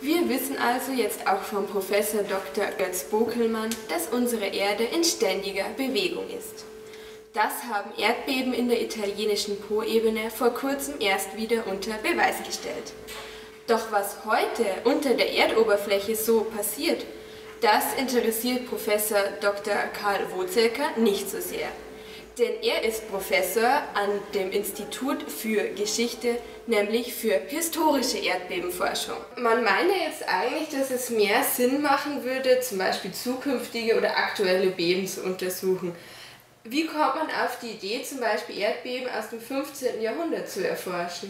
Wir wissen also jetzt auch vom Professor Dr. Götz Bokelmann, dass unsere Erde in ständiger Bewegung ist. Das haben Erdbeben in der italienischen Poebene vor kurzem erst wieder unter Beweis gestellt. Doch was heute unter der Erdoberfläche so passiert, das interessiert Professor Dr. Karl Wozelker nicht so sehr. Denn er ist Professor an dem Institut für Geschichte, nämlich für historische Erdbebenforschung. Man meine jetzt eigentlich, dass es mehr Sinn machen würde, zum Beispiel zukünftige oder aktuelle Beben zu untersuchen. Wie kommt man auf die Idee, zum Beispiel Erdbeben aus dem 15. Jahrhundert zu erforschen?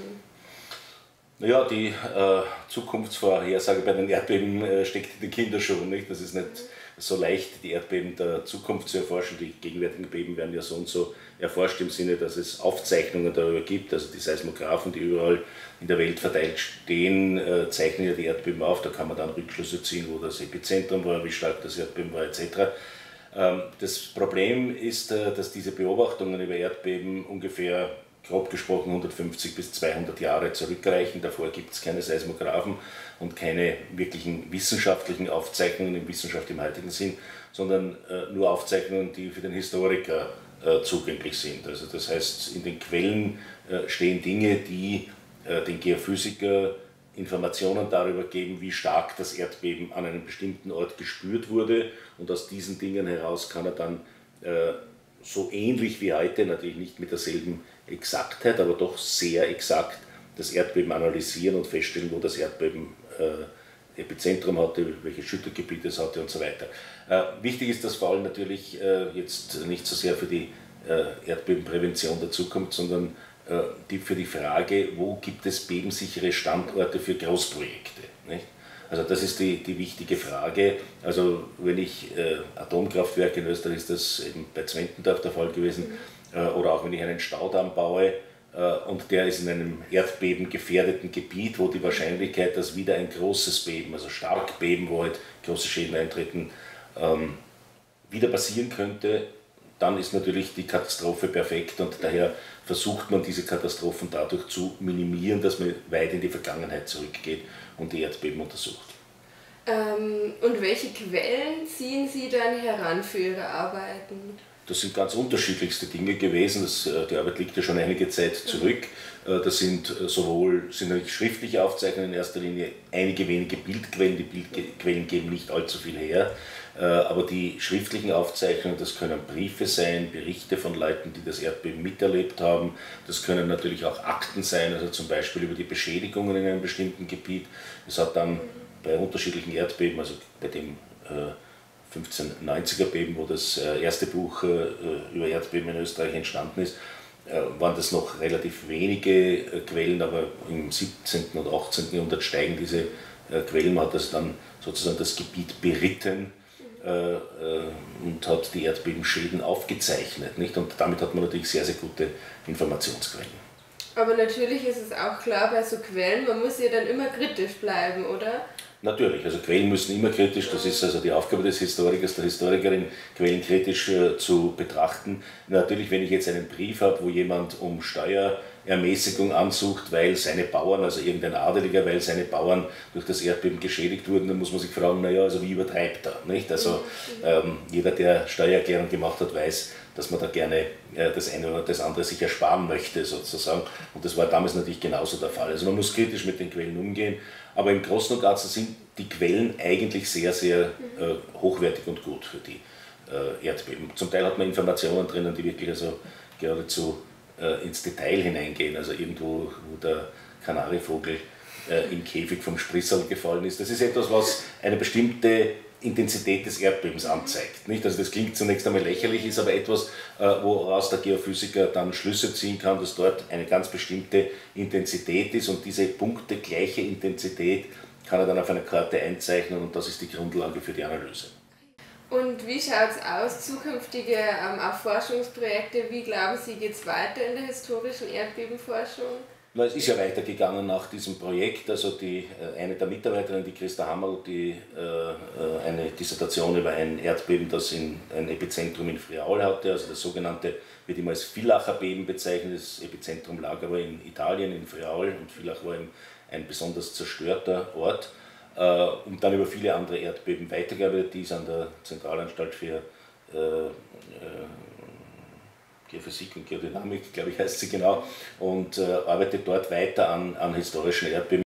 Naja, die Zukunftsvorhersage bei den Erdbeben steckt in den Kinderschuhen, nicht? Das ist nicht so leicht, die Erdbeben der Zukunft zu erforschen. Die gegenwärtigen Beben werden ja so und so erforscht im Sinne, dass es Aufzeichnungen darüber gibt. Also die Seismographen, die überall in der Welt verteilt stehen, zeichnen ja die Erdbeben auf. Da kann man dann Rückschlüsse ziehen, wo das Epizentrum war, wie stark das Erdbeben war etc. Das Problem ist, dass diese Beobachtungen über Erdbeben ungefähr, grob gesprochen, 150 bis 200 Jahre zurückreichen. Davor gibt es keine Seismographen und keine wirklichen wissenschaftlichen Aufzeichnungen in Wissenschaft im heutigen Sinn, sondern nur Aufzeichnungen, die für den Historiker zugänglich sind. Also das heißt, in den Quellen stehen Dinge, die den Geophysiker Informationen darüber geben, wie stark das Erdbeben an einem bestimmten Ort gespürt wurde, und aus diesen Dingen heraus kann er dann so ähnlich wie heute, natürlich nicht mit derselben Exaktheit, aber doch sehr exakt das Erdbeben analysieren und feststellen, wo das Erdbeben Epizentrum hatte, welche Schüttelgebiete es hatte und so weiter. Wichtig ist das vor allem natürlich jetzt nicht so sehr für die Erdbebenprävention der Zukunft, sondern für die Frage, wo gibt es bebensichere Standorte für Großprojekte. Nicht? Also das ist die wichtige Frage. Also wenn ich Atomkraftwerke in Österreich, ist das eben bei Zwentendorf der Fall gewesen, oder auch wenn ich einen Staudamm baue und der ist in einem erdbebengefährdeten Gebiet, wo die Wahrscheinlichkeit, dass wieder ein großes Beben, also Starkbeben, wo halt große Schäden eintreten, wieder passieren könnte, dann ist natürlich die Katastrophe perfekt, und daher versucht man diese Katastrophen dadurch zu minimieren, dass man weit in die Vergangenheit zurückgeht und die Erdbeben untersucht. Und welche Quellen ziehen Sie dann heran für Ihre Arbeiten? Das sind ganz unterschiedlichste Dinge gewesen. Die Arbeit liegt ja schon einige Zeit zurück. Das sind natürlich schriftliche Aufzeichnungen in erster Linie, einige wenige Bildquellen. Die Bildquellen geben nicht allzu viel her. Aber die schriftlichen Aufzeichnungen, das können Briefe sein, Berichte von Leuten, die das Erdbeben miterlebt haben. Das können natürlich auch Akten sein, also zum Beispiel über die Beschädigungen in einem bestimmten Gebiet. Es hat dann bei unterschiedlichen Erdbeben, also bei dem 1590er Beben, wo das erste Buch über Erdbeben in Österreich entstanden ist, waren das noch relativ wenige Quellen, aber im 17. und 18. Jahrhundert steigen diese Quellen. Man hat das dann sozusagen das Gebiet beritten und hat die Erdbebenschäden aufgezeichnet. Nicht? Und damit hat man natürlich sehr, sehr gute Informationsquellen. Aber natürlich ist es auch klar bei so Quellen, man muss ja dann immer kritisch bleiben, oder? Natürlich, also Quellen müssen immer kritisch, das ist also die Aufgabe des Historikers, der Historikerin, Quellen kritisch zu betrachten. Natürlich, wenn ich jetzt einen Brief habe, wo jemand um Steuerermäßigung ansucht, weil seine Bauern, also irgendein Adeliger, weil seine Bauern durch das Erdbeben geschädigt wurden, dann muss man sich fragen, naja, also wie übertreibt er? Nicht? Also jeder, der Steuererklärung gemacht hat, weiß, dass man da gerne das eine oder das andere sich ersparen möchte sozusagen, und das war damals natürlich genauso der Fall. Also man muss kritisch mit den Quellen umgehen, aber im Großen und Ganzen sind die Quellen eigentlich sehr, sehr hochwertig und gut für die Erdbeben. Zum Teil hat man Informationen drinnen, die wirklich also geradezu ins Detail hineingehen, also irgendwo, wo der Kanarievogel im Käfig vom Sprissel gefallen ist. Das ist etwas, was eine bestimmte Intensität des Erdbebens anzeigt. Nicht? Also das klingt zunächst einmal lächerlich, ist aber etwas, woraus der Geophysiker dann Schlüsse ziehen kann, dass dort eine ganz bestimmte Intensität ist, und diese Punkte gleiche Intensität kann er dann auf einer Karte einzeichnen, und das ist die Grundlage für die Analyse. Und wie schaut es aus, zukünftige Forschungsprojekte, wie glauben Sie, geht es weiter in der historischen Erdbebenforschung? Es ist ja weitergegangen nach diesem Projekt. Also eine der Mitarbeiterinnen, die Christa Hammerl, die eine Dissertation über ein Erdbeben, das ein Epizentrum in Friaul hatte, also das sogenannte, wird immer als Villacher Beben bezeichnet. Das Epizentrum lag aber in Italien, in Friaul, und Villach war ein besonders zerstörter Ort. und dann über viele andere Erdbeben weitergearbeitet. Die ist an der Zentralanstalt für Geophysik und Geodynamik, glaube ich, heißt sie genau, und arbeitet dort weiter an historischen Erdbeben.